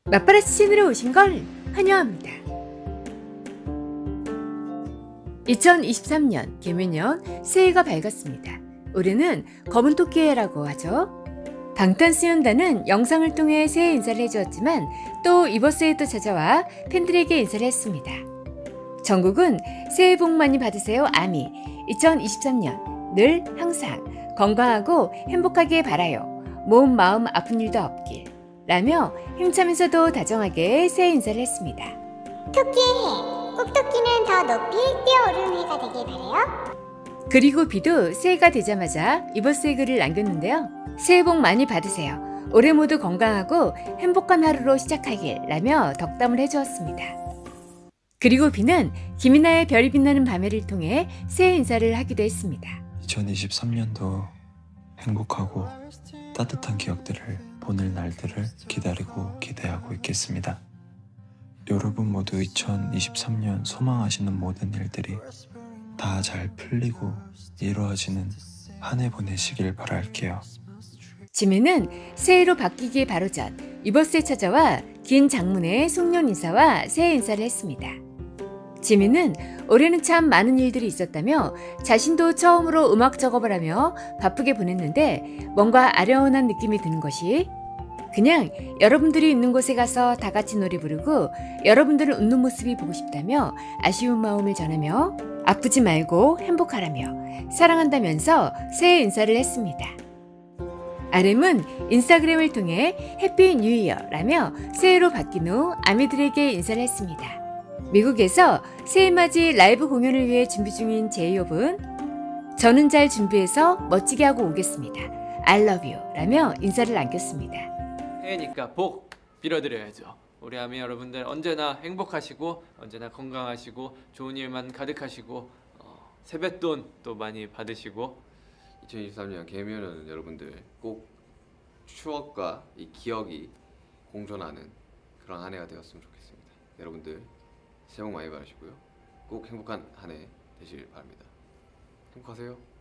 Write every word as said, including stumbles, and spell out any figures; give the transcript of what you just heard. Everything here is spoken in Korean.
마파라치 채널에 오신 걸 환영합니다. 이천이십삼 년 개묘년 새해가 밝았습니다. 올해는 검은 토끼해라고 하죠. 방탄소년단은 영상을 통해 새해 인사를 해주었지만 또 이번 새해도 찾아와 팬들에게 인사를 했습니다. 정국은 새해 복 많이 받으세요 아미. 이천이십삼 년 늘 항상 건강하고 행복하게 바라요. 몸 마음 아픈 일도 없길 라며 힘차면서도 다정하게 새해 인사를 했습니다. 토끼의 해, 꼭토끼는 더 높이 뛰어오르는 해가 되길 바라요. 그리고 비도 새해가 되자마자 이번 새해 글을 남겼는데요. 새해 복 많이 받으세요. 올해 모두 건강하고 행복한 하루로 시작하길 라며 덕담을 해주었습니다. 그리고 비는 김이나의 별이 빛나는 밤에를 통해 새해 인사를 하기도 했습니다. 이천이십삼 년도 행복하고 따뜻한 기억들을 보낼 날들을 기다리고 기대하고 있겠습니다. 여러분 모두 이천이십삼 년 소망하시는 모든 일들이 다 잘 풀리고 이루어지는 한 해 보내시길 바랄게요. 지민은 새해로 바뀌기 바로 전 이번 새해 찾아와 긴 장문의 송년 인사와 새해 인사를 했습니다. 지민은 올해는 참 많은 일들이 있었다며 자신도 처음으로 음악 작업을 하며 바쁘게 보냈는데 뭔가 아련한 느낌이 드는 것이 그냥 여러분들이 있는 곳에 가서 다 같이 노래 부르고 여러분들을 웃는 모습이 보고 싶다며 아쉬운 마음을 전하며 아프지 말고 행복하라며 사랑한다면서 새해 인사를 했습니다. 알엠은 인스타그램을 통해 해피 뉴 이어라며 새해로 바뀐 후 아미들에게 인사를 했습니다. 미국에서 새해맞이 라이브 공연을 위해 준비 중인 제이홉은 저는 잘 준비해서 멋지게 하고 오겠습니다. I love you 라며 인사를 남겼습니다. 해니까 복 빌어드려야죠. 우리 아미 여러분들 언제나 행복하시고 언제나 건강하시고 좋은 일만 가득하시고 어, 세뱃돈 또 많이 받으시고 이천이십삼 년 개묘년 여러분들 꼭 추억과 이 기억이 공존하는 그런 한 해가 되었으면 좋겠습니다. 여러분들 새해 복 많이 받으시고요. 꼭 행복한 한 해 되시길 바랍니다. 행복하세요.